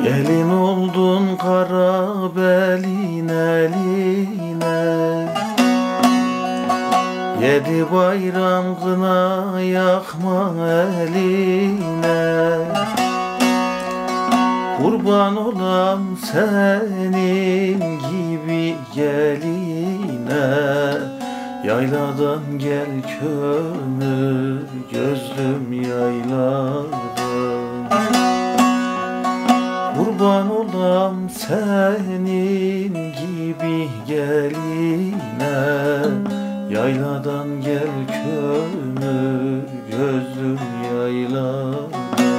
Gelin oldun kara belin eline, yedi bayram kına yakma eline. Kurban olam senin gibi geline, yayladan gel kömür gözlüm yayladan. Kurban olam senin gibi geline, yayladan gel kömür gözlüm yayladan.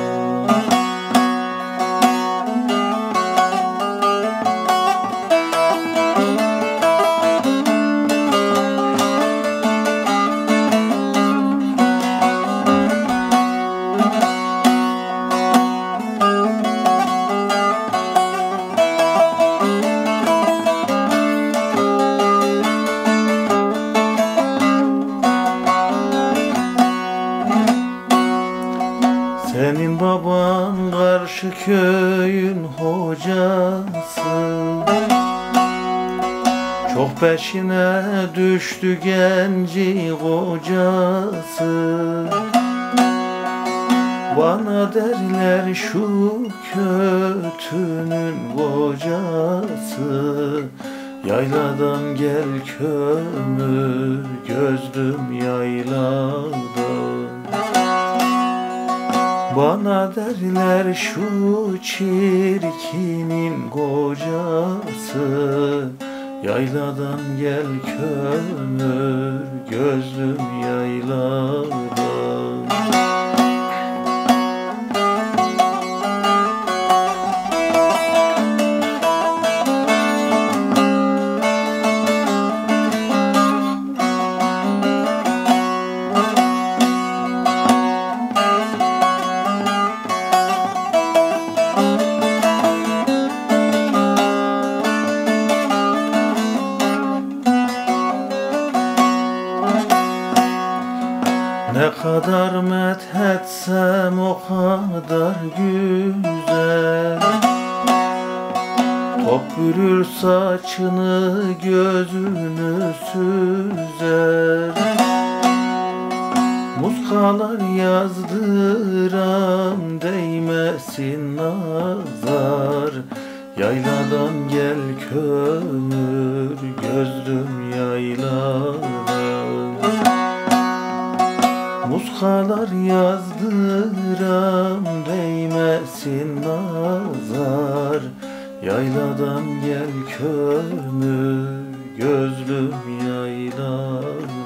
Senin baban karşı köyün hocası, çok peşine düştü genci kocası. Bana derler şu kötünün kocası, yayladan gel kömür gözlüm yayladan. Bana derler şu çirkinin kocası, yayladan gel kömür gözlüm yayladan. Ne kadar methetsem o kadar güzel, top bürür saçını gözünü süzer. Muskalar yazdıram değmesin nazar, yayladan gel kömür gözlüm yayladan. Muskalar yazdıram değmesin nazar, yayladan gel kömür gözlüm yayladan.